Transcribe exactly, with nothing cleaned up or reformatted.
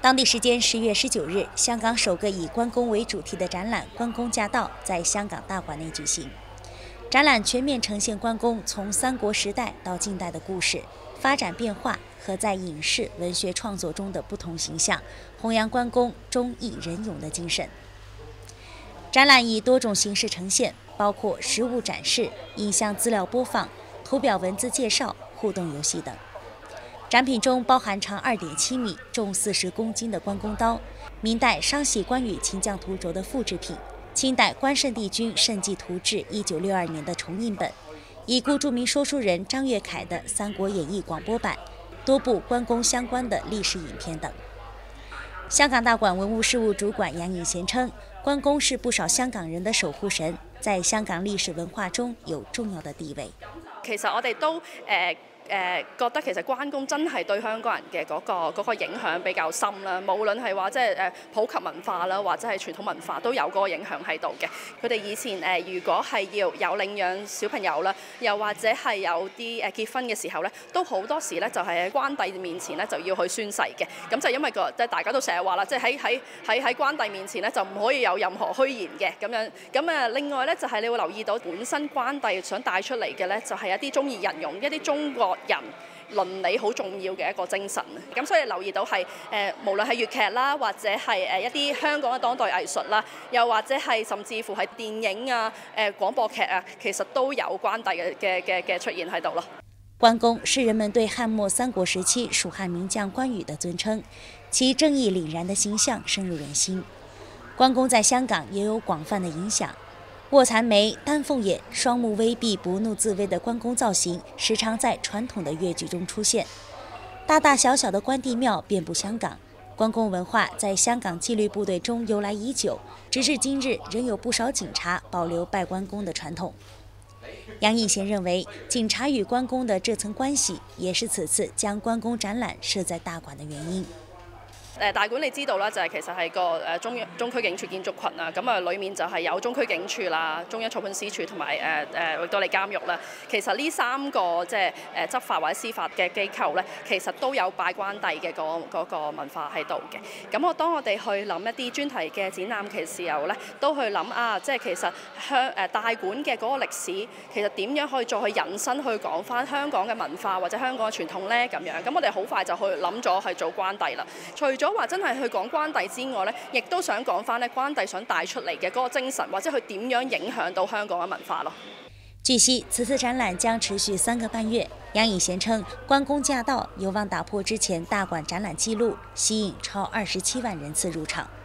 当地时间十月十九日，香港首个以关公为主题的展览《关公驾到》在香港大馆内举行。展览全面呈现关公从三国时代到近代的故事、发展变化和在影视、文学创作中的不同形象，弘扬关公忠义仁勇的精神。展览以多种形式呈现，包括实物展示、影像资料播放、图表文字介绍、互动游戏等。展品中包含长二点七米、重四十公斤的关公刀、明代商系关羽秦将图轴的复制品、清代关圣帝君圣迹图志一九六二年的重印本、已故著名说书人张悦楷的《三国演义》广播版、多部关公相关的历史影片等。香港大馆文物事务主管杨颖贤称，关公是不少香港人的守護神，在香港歷史文化中有重要的地位。 其實我哋都誒。呃誒、呃、覺得其實關公真係對香港人嘅嗰、嗰個嗰個影響比較深啦，無論係話即係誒普及文化啦，或者係傳統文化都有嗰個影響喺度嘅。佢哋以前誒、呃、如果係要有領養小朋友啦，又或者係有啲誒結婚嘅時候咧，都好多時咧就係喺關帝面前咧就要去宣誓嘅。咁就因為個即係大家都成日話啦，即係喺喺喺喺關帝面前咧就唔可以有任何虛言嘅咁樣。咁啊另外咧就係、是、你會留意到本身關帝想帶出嚟嘅咧就係、是、一啲忠義仁勇，一啲中國人倫理好重要嘅一個精神，咁所以留意到係誒、呃，無論係粵劇啦，或者係誒一啲香港嘅當代藝術啦，又或者係甚至乎係電影啊、誒、呃、廣播劇啊，其實都有關帝嘅嘅嘅嘅出現喺度咯。 關公是人們對漢末三國時期蜀漢名將關羽的尊稱，其正義凜然的形象深入人心。關公在香港也有廣泛的影響。臥蠶眉、丹鳳眼、雙目微閉、不怒自威的關公造型，時常在傳統的粵劇中出現。大大小小的關帝廟遍佈香港，關公文化在香港紀律部隊中由來已久，直至今日仍有不少警察保留拜關公的傳統。楊穎賢認為，警察與關公的這層關係，也是此次將關公展覽設在大館的原因。 誒大館你知道啦，就係、是、其實係個誒中央中區警署建築群啊，咁啊裡面就係有中區警署啦、中央草判司署同埋誒誒域多利監獄啦。其實呢三個即係誒執法或者司法嘅機構咧，其實都有拜關帝嘅個嗰個文化喺度嘅。咁我當我哋去諗一啲專題嘅展覽嘅時候咧，都去諗啊，即係其實香誒大館嘅嗰個歷史，其實點樣可以再去引申去講翻香港嘅文化或者香港嘅傳統咧咁樣。咁我哋好快就去諗咗係做關帝啦。除咗話真係去講關帝之外咧，亦都想講翻咧關帝想帶出嚟嘅嗰個精神，或者佢點樣影響到香港嘅文化咯。 據悉，此次展覽將持續三個半月。楊穎賢稱，關公駕到有望打破之前大館展覽紀錄，吸引超二十七萬人次入場。